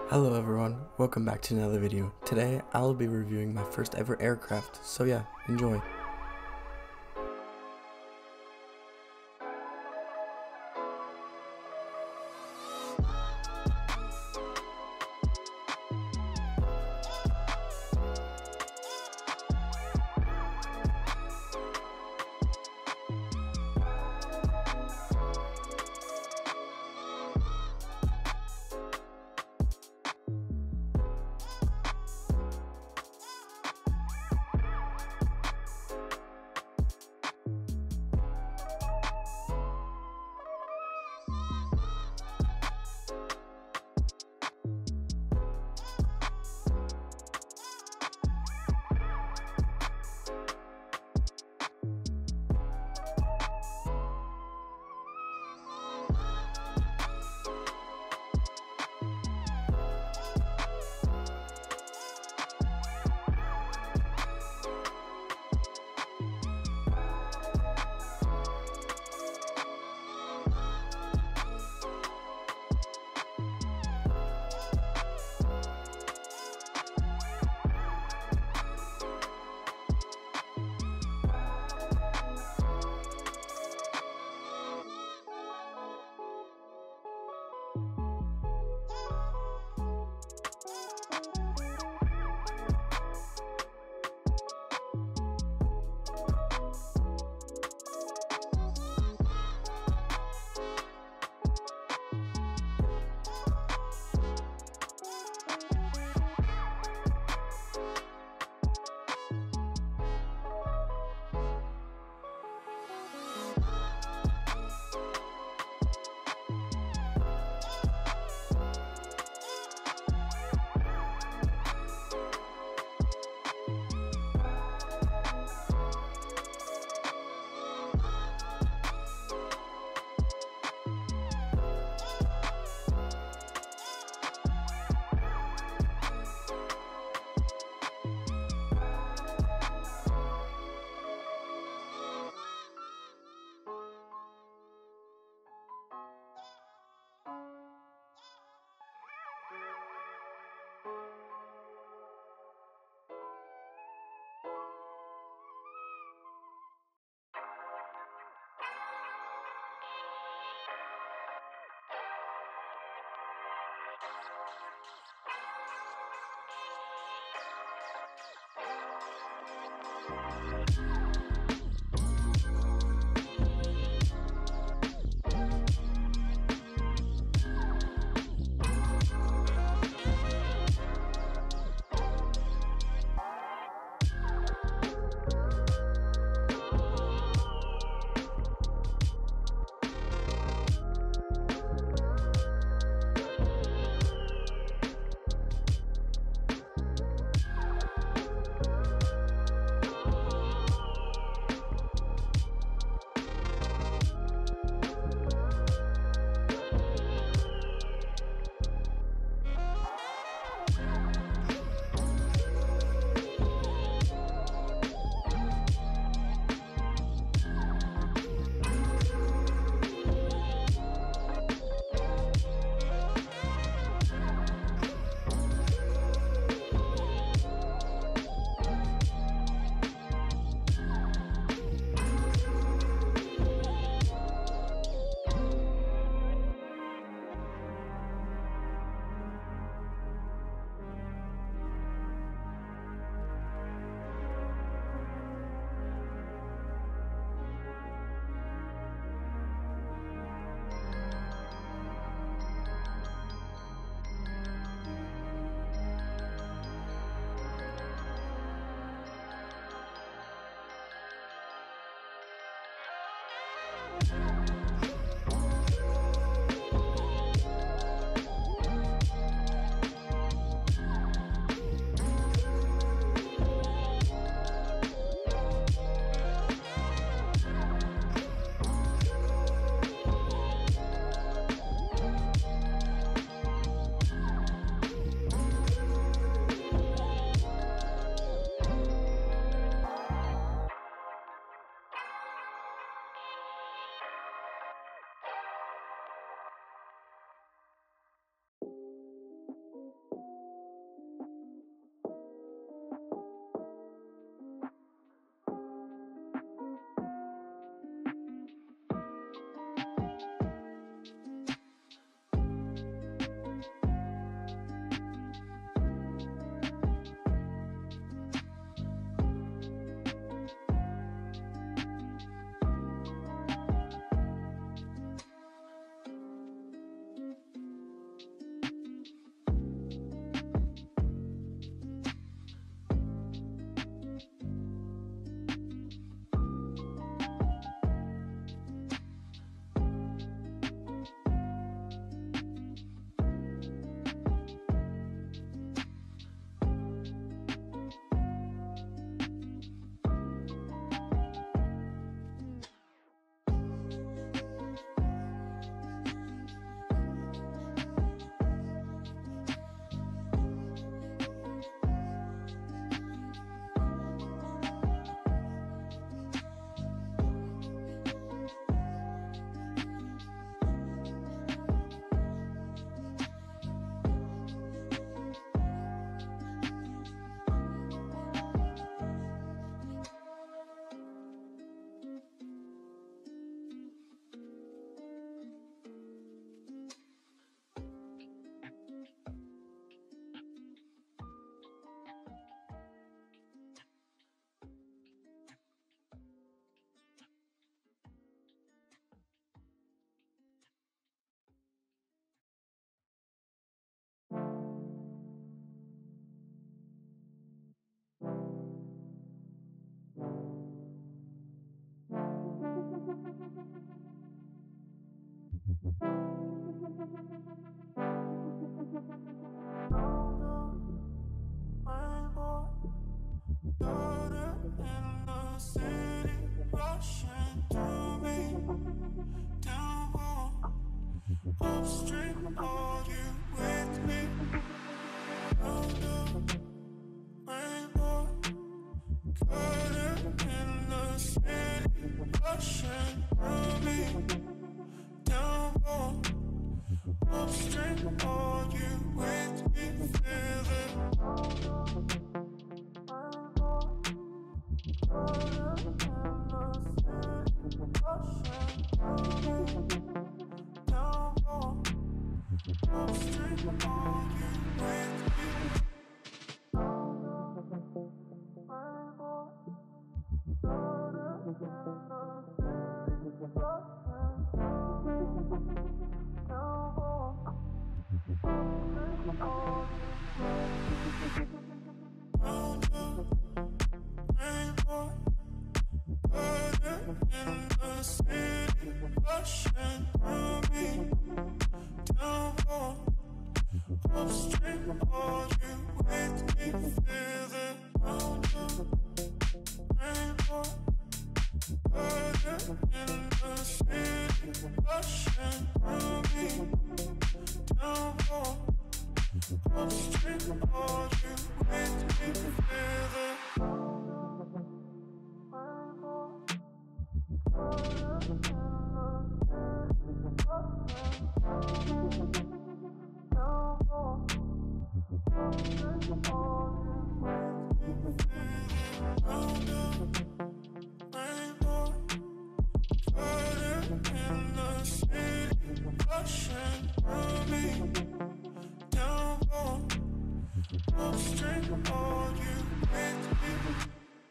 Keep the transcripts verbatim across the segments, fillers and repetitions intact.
Hello everyone, welcome back to another video. Today I will be reviewing my first ever aircraft, so yeah, enjoy. Upstream, are you with me? Round the rainbow, color in the city, rushing through me. Downpour, upstream, are you with me? Feel it. Rainbow, color in the city, rushing through me. Downpour, upstream, are you with me? Rainbow, color in the city, rushing through me. Downpour, upstream, are you with me? Round the rainbow, color in the city, rushing through me. Downpour, upstream, are you with me? Feel it. Round the rainbow, color in the city, rushing through me. Downpour, upstream, are you with me? Feel it. Rainbow, color in the city, rushing through me. Downpour, upstream, are you with me? Feel it. Round the rainbow, color in the city, rushing through me. Downpour, upstream, are you with me?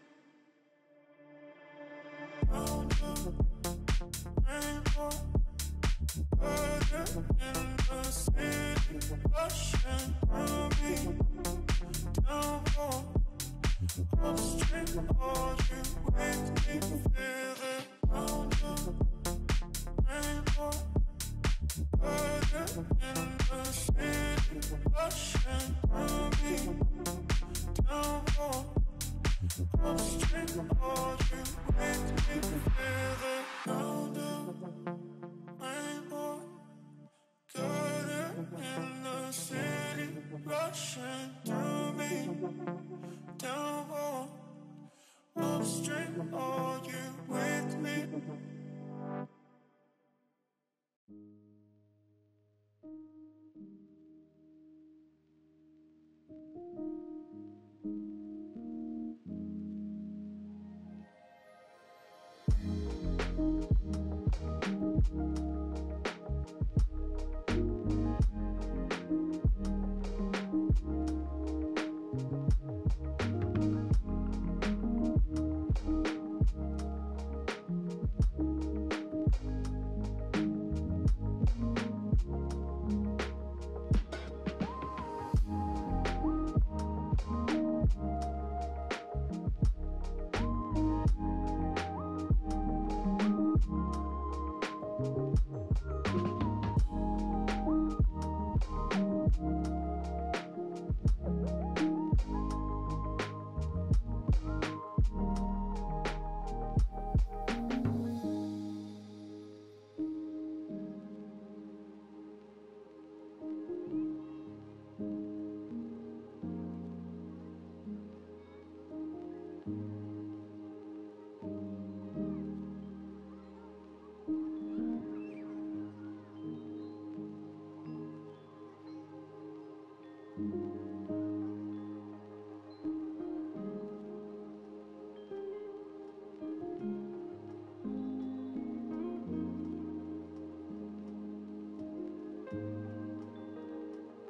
Round the rainbow, color in the city, rushing through me. Downpour, upstream, are you with me? Feel it. Round the rainbow, color in the city, rushing through me. Downpour, upstream, are you with me? Feel it. Round the rainbow, color in the city, rushing through me. Downpour, upstream, are you with me?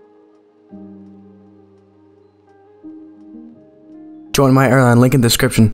Join my airline, link in description.